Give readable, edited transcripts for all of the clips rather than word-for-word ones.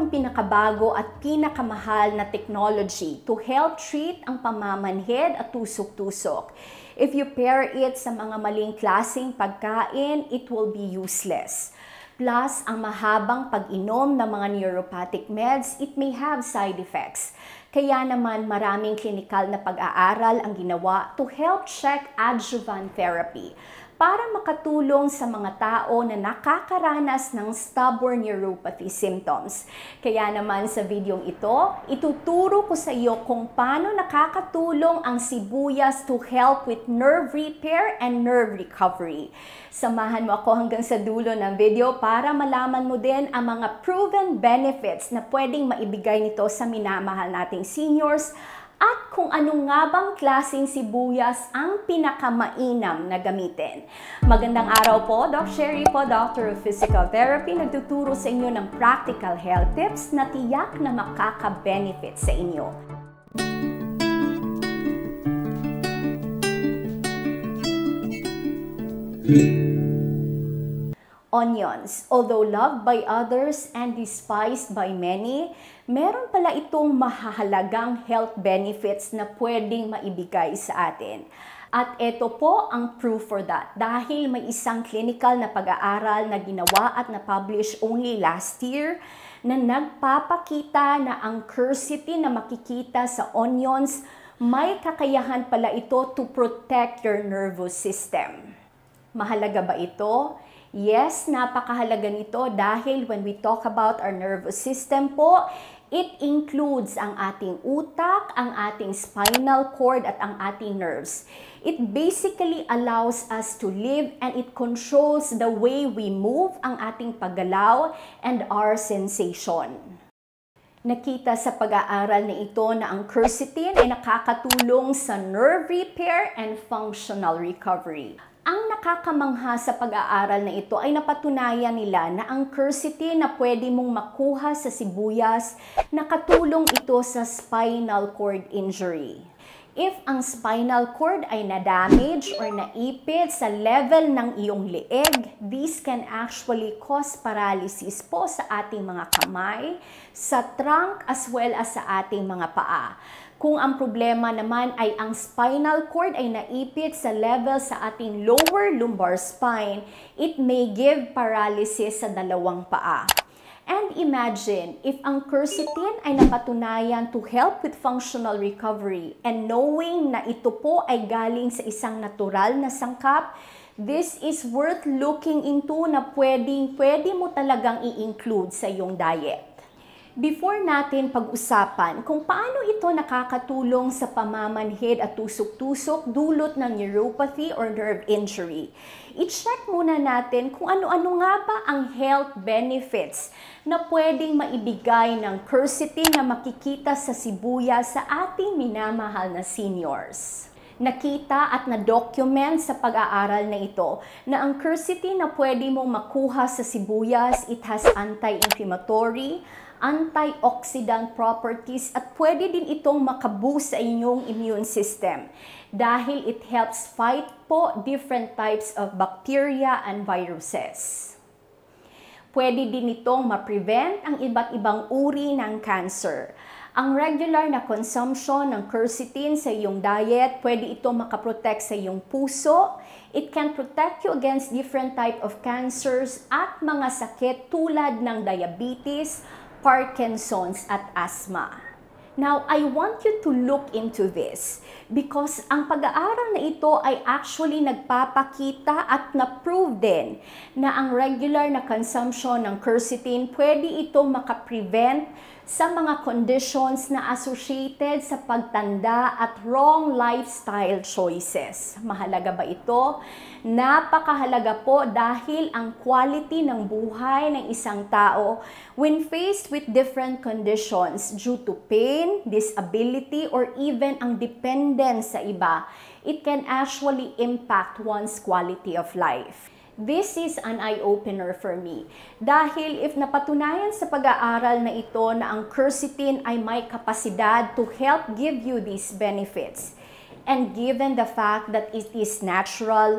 ang pinakabago at pinakamahal na technology to help treat ang pamamanhid at tusok-tusok. If you pair it sa mga maling klaseng pagkain, it will be useless. Plus, ang mahabang pag-inom ng mga neuropathic meds, it may have side effects. Kaya naman maraming klinikal na pag-aaral ang ginawa to help check adjuvant therapy para makatulong sa mga tao na nakakaranas ng stubborn neuropathy symptoms. Kaya naman sa videong ito, ituturo ko sa iyo kung paano nakakatulong ang sibuyas to help with nerve repair and nerve recovery. Samahan mo ako hanggang sa dulo ng video para malaman mo din ang mga proven benefits na pwedeng maibigay nito sa minamahal nating seniors at kung ano nga bang klaseng sibuyas ang pinakamainam na gamitin. Magandang araw po, Doc Sherry po, Doctor of Physical Therapy, nagtuturo sa inyo ng practical health tips na tiyak na makaka-benefit sa inyo. Onions, although loved by others and despised by many, meron pala itong mahahalagang health benefits na pwedeng maibigay sa atin. At ito po ang proof for that dahil may isang clinical na pag-aaral na ginawa at na-publish only last year na nagpapakita na ang quercetin na makikita sa onions may kakayahan pala ito to protect your nervous system. Mahalaga ba ito? Yes, napakahalaga nito dahil when we talk about our nervous system po, it includes ang ating utak, ang ating spinal cord at ang ating nerves. It basically allows us to live and it controls the way we move, ang ating paggalaw and our sensation. Nakita sa pag-aaral na ito na ang quercetin ay nakakatulong sa nerve repair and functional recovery. Ang nakakamangha sa pag-aaral na ito ay napatunayan nila na ang quercetin na pwede mong makuha sa sibuyas, nakatulong ito sa spinal cord injury. If ang spinal cord ay na-damage or naipit sa level ng iyong leeg, this can actually cause paralysis po sa ating mga kamay, sa trunk as well as sa ating mga paa. Kung ang problema naman ay ang spinal cord ay naipit sa level sa ating lower lumbar spine, it may give paralysis sa dalawang paa. And imagine, if ang quercetin ay napatunayan to help with functional recovery and knowing na ito po ay galing sa isang natural na sangkap, this is worth looking into na pwede mo talagang i-include sa iyong diet. Before natin pag-usapan kung paano ito nakakatulong sa pamamanhid at tusok-tusok dulot ng neuropathy or nerve injury, i-check muna natin kung ano-ano nga ba ang health benefits na pwedeng maibigay ng quercetin na makikita sa sibuyas sa ating minamahal na seniors. Nakita at na-document sa pag-aaral na ito na ang quercetin na pwede mong makuha sa sibuyas, it has anti-inflammatory, antioxidant properties at pwede din itong makaboost sa inyong immune system dahil it helps fight po different types of bacteria and viruses. Pwede din itong ma-prevent ang iba't ibang uri ng cancer. Ang regular na consumption ng quercetin sa iyong diet, pwede itong makaprotect sa iyong puso. It can protect you against different type of cancers at mga sakit tulad ng diabetes, Parkinson's at asthma. Now, I want you to look into this because ang pag-aaral na ito ay actually nagpapakita at na-prove din na ang regular na consumption ng quercetin pwede itong makaprevent sa mga conditions na associated sa pagtanda at wrong lifestyle choices. Mahalaga ba ito? Napakahalaga po dahil ang quality ng buhay ng isang tao when faced with different conditions due to pain, disability, or even ang dependence sa iba, it can actually impact one's quality of life. This is an eye-opener for me. Dahil if napatunayan sa pag-aaral na ito na ang quercetin ay may kapasidad to help give you these benefits, and given the fact that it is natural,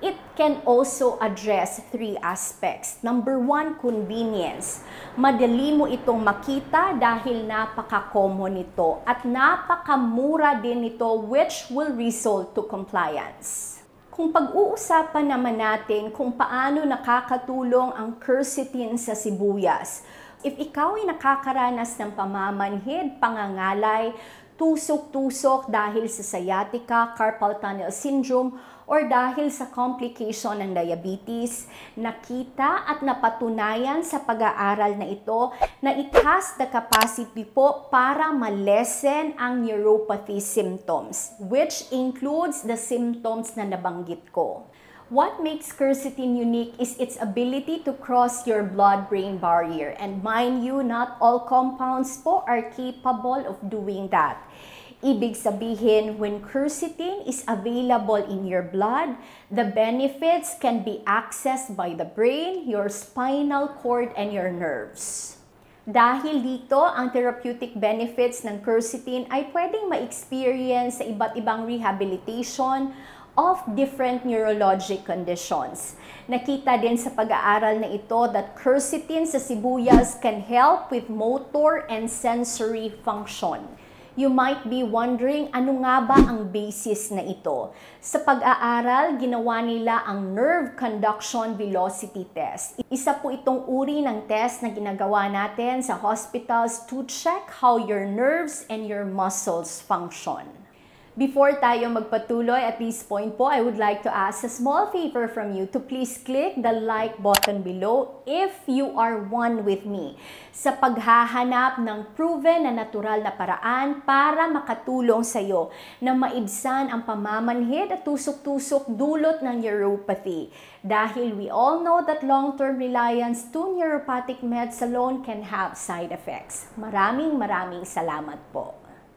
it can also address 3 aspects. Number 1, convenience. Madali mo itong makita dahil napaka-common nito at napakamura din nito, which will result to compliance. Kung pag-uusapan naman natin kung paano nakakatulong ang quercetin sa sibuyas, if ikaw ay nakakaranas ng pamamanhid, pangangalay, tusok-tusok dahil sa sciatica, carpal tunnel syndrome, or dahil sa complication ng diabetes, nakita at napatunayan sa pag-aaral na ito na it has the capacity po para ma-lessen ang neuropathy symptoms, which includes the symptoms na nabanggit ko. What makes quercetin unique is its ability to cross your blood-brain barrier. And mind you, not all compounds po are capable of doing that. Ibig sabihin, when quercetin is available in your blood, the benefits can be accessed by the brain, your spinal cord, and your nerves. Dahil dito, ang therapeutic benefits ng quercetin ay pwedeng ma-experience sa iba't ibang rehabilitation of different neurologic conditions. Nakita din sa pag-aaral na ito that quercetin sa sibuyas can help with motor and sensory function. You might be wondering, ano nga ba ang basis na ito? Sa pag-aaral, ginawa nila ang nerve conduction velocity test. Isa po itong uri ng test na ginagawa natin sa hospitals to check how your nerves and your muscles function. Before tayo magpatuloy at this point po, I would like to ask a small favor from you to please click the like button below if you are one with me sa paghahanap ng proven na natural na paraan para makatulong sa iyo na maibsan ang pamamanhid at tusok-tusok dulot ng neuropathy. Dahil we all know that long-term reliance to neuropathic meds alone can have side effects. Maraming salamat po.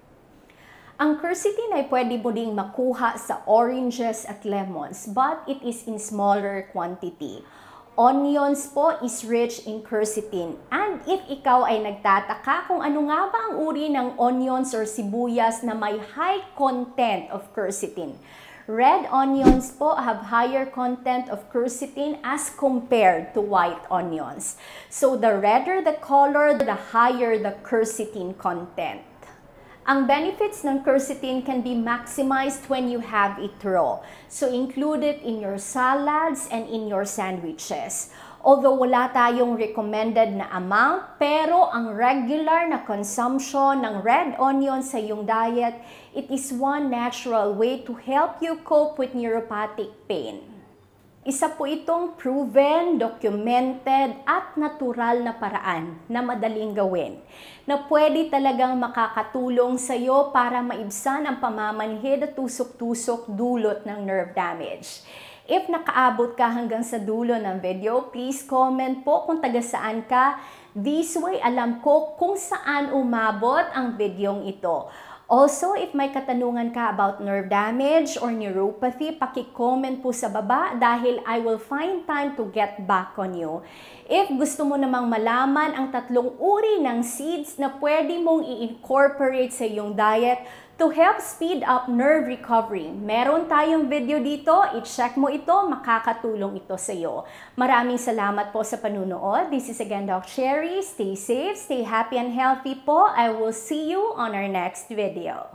Ang quercetin ay pwede mo ding makuha sa oranges at lemons, but it is in smaller quantity. Onions po is rich in quercetin. And if ikaw ay nagtataka kung ano nga ba ang uri ng onions or sibuyas na may high content of quercetin, red onions po have higher content of quercetin as compared to white onions. So the redder the color, the higher the quercetin content. Ang benefits ng quercetin can be maximized when you have it raw. So include it in your salads and in your sandwiches. Although wala tayong recommended na amount, pero ang regular na consumption ng red onion sa iyong diet, it is one natural way to help you cope with neuropathic pain. Isa po itong proven, documented, at natural na paraan na madaling gawin na pwede talagang makakatulong sa iyo para maibsan ang pamamanhid at tusok-tusok dulot ng nerve damage. If nakaabot ka hanggang sa dulo ng video, please comment po kung taga saan ka. This way, alam ko kung saan umabot ang videong ito. Also, if may katanungan ka about nerve damage or neuropathy, paki-comment po sa baba dahil I will find time to get back on you. If gusto mo namang malaman ang 3 uri ng seeds na pwede mong i-incorporate sa iyong diet to help speed up nerve recovery, meron tayong video dito, i-check mo ito, makakatulong ito sa iyo. Maraming salamat po sa panunood. This is again Doc Cherry. Stay safe, stay happy and healthy po. I will see you on our next video.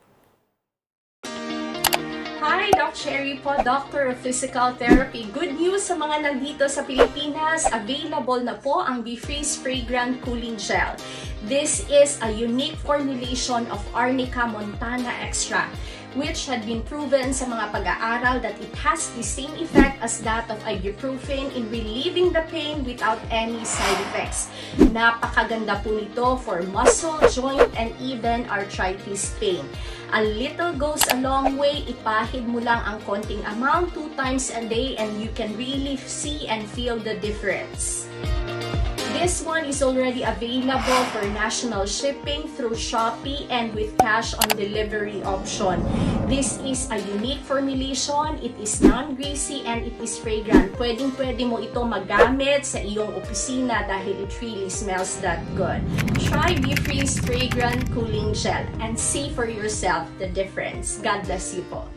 Hi, Doc Cherry po, Doctor of Physical Therapy. Good news sa mga nandito sa Pilipinas, available na po ang BeFreeze Fragrant Cooling Gel. This is a unique formulation of Arnica montana extract, which had been proven sa mga pag-aaral that it has the same effect as that of ibuprofen in relieving the pain without any side effects. Napakaganda po nito for muscle, joint, and even arthritis pain. A little goes a long way. Ipahid mo lang ang konting amount 2 times a day and you can really see and feel the difference. This one is already available for national shipping through Shopee and with cash on delivery option. This is a unique formulation. It is non-greasy and it is fragrant. Pwedeng-pwede mo ito magamit sa iyong opisina dahil it really smells that good. Try BeFreeze Fragrant Cooling Gel and see for yourself the difference. God bless you po.